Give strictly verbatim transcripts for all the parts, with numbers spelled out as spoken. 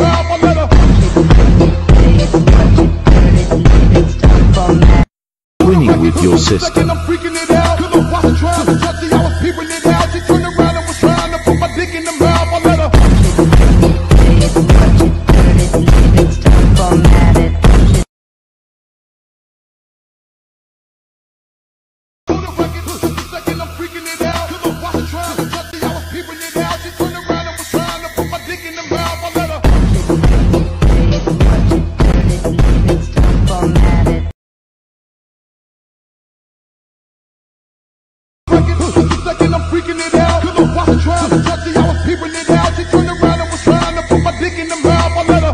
mouth, I let her. Winning with your sister. I'm freaking it out. Cause I'm watching trying to touch it. I was peeping it out. She turned around and was trying to put my dick in the mouth, I let her. Second I'm freaking it out. Cause I'm watching trying to touch it. I was peeping it out. She turned around and was trying to put my dick in the mouth, I let her.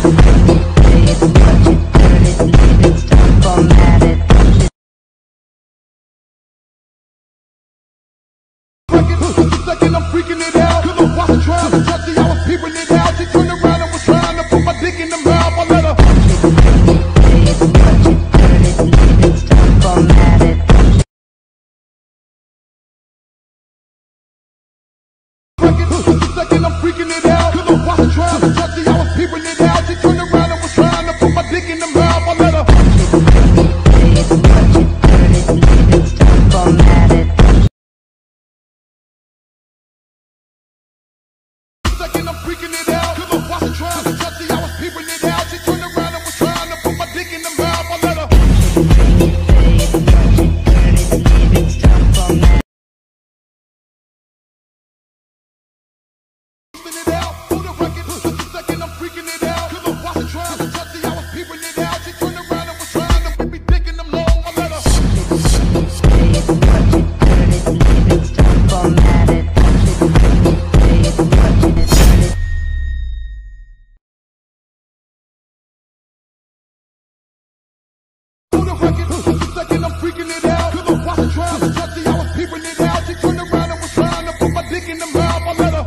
Second I'm freaking it out. Cause I'm watching trying to touch it. I was peeping it out. She turned around and was trying to put my dick in the mouth, I let her. Second I'm freaking it out. Cause I'm watching trying to touch it. I was peeping it out. She turned around and was trying to put my dick in the mouth, I let her. Second I'm freaking it out. Cause I'm watching trying to touch it. I was peeping it out. She turned around and was trying to put my dick in the mouth, I let her. Second I'm freaking it out. Cause I'm watching trying to touch it. I was peeping it out. She turned around and was trying to put me dick in them long, I let her. Second I'm freaking it out. Cause I'm watching trying to touch it. I was peeping it out. She turned around and was trying to put my dick in the mouth, I let her.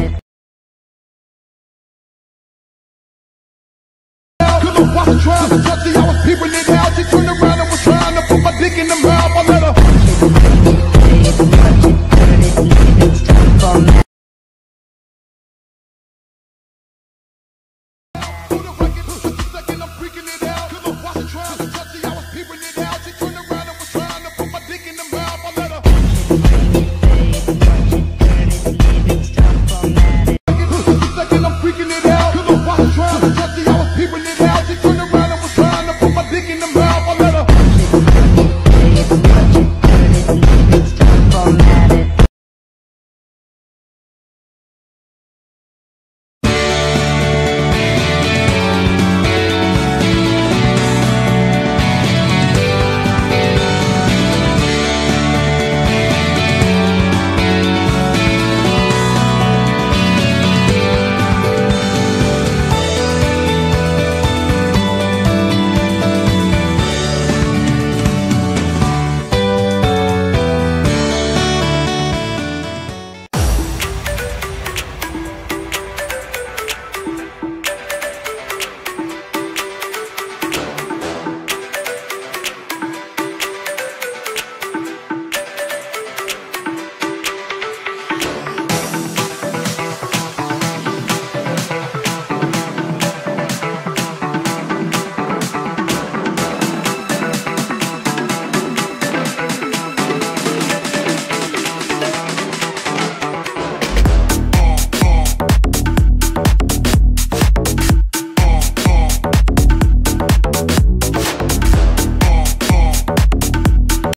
Cause I'm watching trying to touch it.